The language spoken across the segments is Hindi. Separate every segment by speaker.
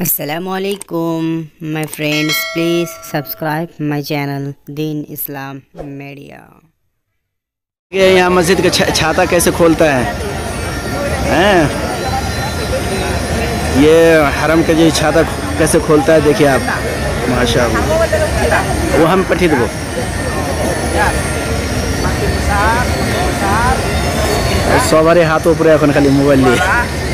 Speaker 1: Assalamualaikum my friends, please subscribe my channel Deen Islam media.
Speaker 2: ये यहाँ मस्जिद का छाता कैसे खोलता है हैं? ये हरम का जो छाता कैसे खोलता है देखिए आप, माशाअल्लाह। वो हम पठी दो सवारे हाथ ऊपर এখন খালি মোবাইল নিয়ে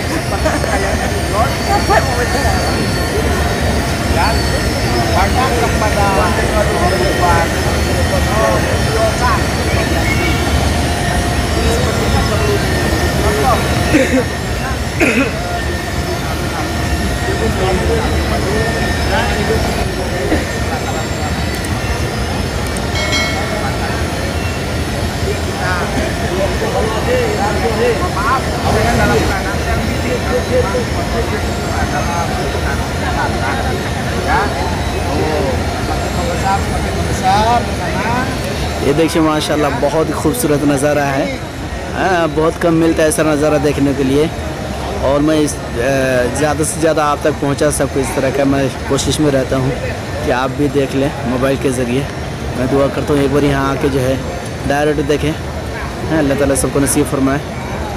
Speaker 2: ये देखिए माशाल्लाह बहुत खूबसूरत नज़ारा है। बहुत कम मिलता है ऐसा नज़ारा देखने के लिए, और मैं ज़्यादा से ज़्यादा आप तक पहुंचा सबको इस तरह का मैं कोशिश में रहता हूं कि आप भी देख लें मोबाइल के ज़रिए। मैं दुआ करता हूं एक बार यहाँ आके जो है डायरेक्ट देखें। अल्लाह ताला सबको नसीब फरमाए।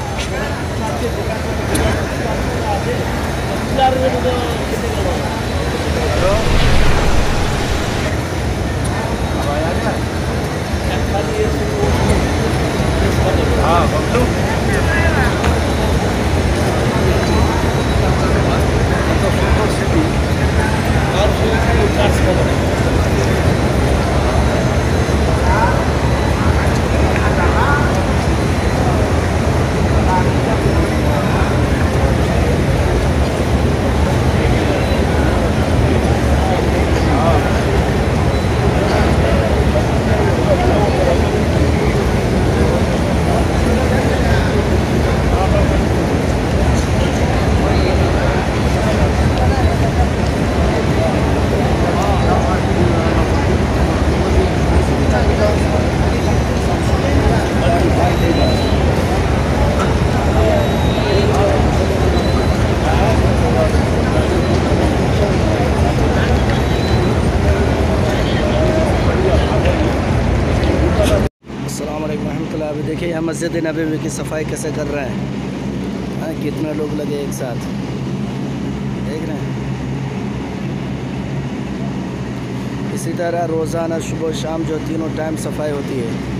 Speaker 2: अभी देखिए यहाँ मस्जिद नबवी की सफाई कैसे कर रहे हैं। कितना लोग लगे एक साथ, देख रहे हैं। इसी तरह रोज़ाना सुबह शाम जो तीनों टाइम सफाई होती है।